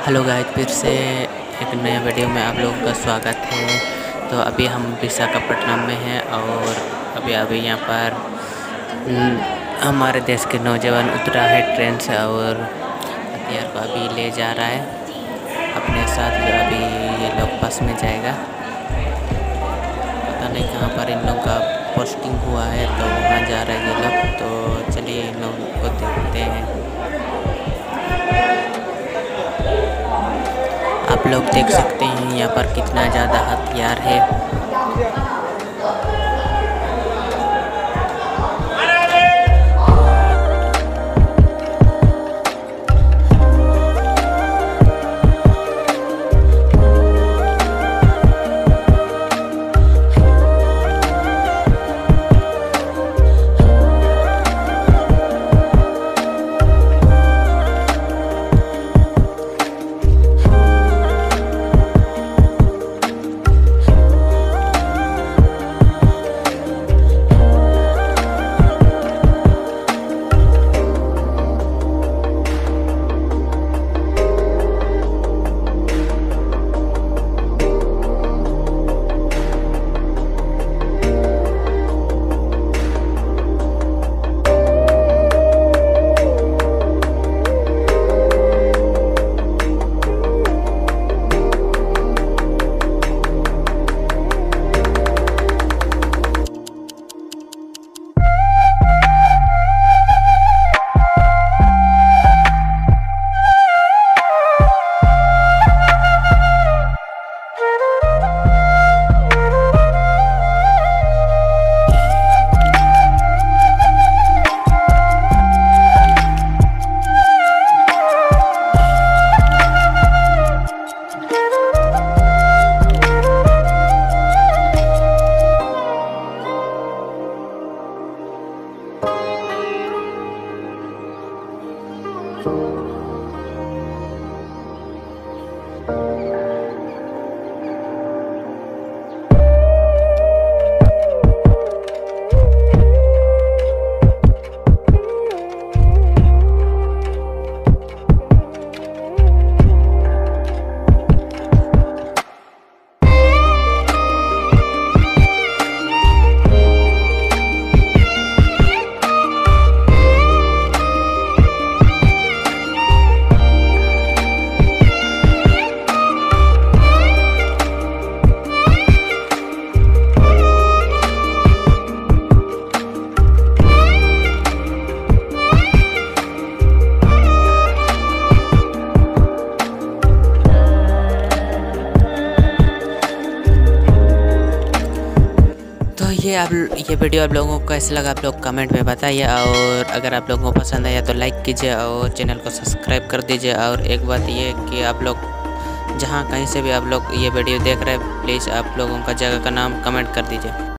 Hello guys, फिर से एक नए वीडियो में आप लोगों का स्वागत है। तो अभी हम विशाखापट्टनम में हैं और अभी यहाँ पर हमारे देश के नौजवान उतरा है ट्रेन से और हथियार को अभी ले जा रहा है अपने साथ। जो अभी ये लोग बस में जाएगा, पता नहीं कहाँ पर इन लोगों का पोस्टिंग हुआ है, तो वहाँ जा रहे हैं ये लोग। तो चलिए इन लोगों को देखते हैं। आप लोग देख सकते हैं यहाँ पर कितना ज़्यादा हथियार है। ये वीडियो आप लोगों को कैसे लगा आप लोग कमेंट में बताइए। और अगर आप लोगों को पसंद आया तो लाइक कीजिए और चैनल को सब्सक्राइब कर दीजिए। और एक बात ये कि आप लोग जहाँ कहीं से भी आप लोग ये वीडियो देख रहे हैं, प्लीज़ आप लोगों का जगह का नाम कमेंट कर दीजिए।